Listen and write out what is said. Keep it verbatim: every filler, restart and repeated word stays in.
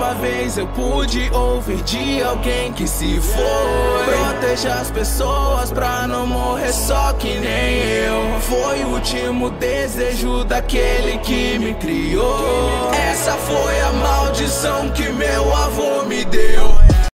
uma vez eu pude ouvir de alguém que se foi. Proteja as pessoas pra não morrer só que nem eu. Foi o último desejo daquele que me criou. Essa foi a maldição que meu avô me deu.